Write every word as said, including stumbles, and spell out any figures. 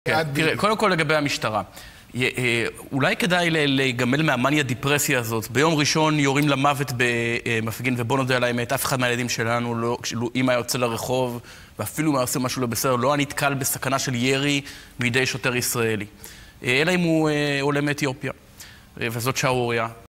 כן, תראה, קודם כל לגבי המשטרה. אולי כדאי להיגמל מהמניה דיפרסיה הזאת. ביום ראשון יורים למוות במפגין, ובוא נודה על האמת, אף אחד מהילדים שלנו, אם היה יוצא לרחוב, ואפילו אם היה עושה משהו לא בסדר, לא היה נתקל בסכנה של ירי בידי שוטר ישראלי. אלא אם הוא עולה מאתיופיה, וזאת שערוריה.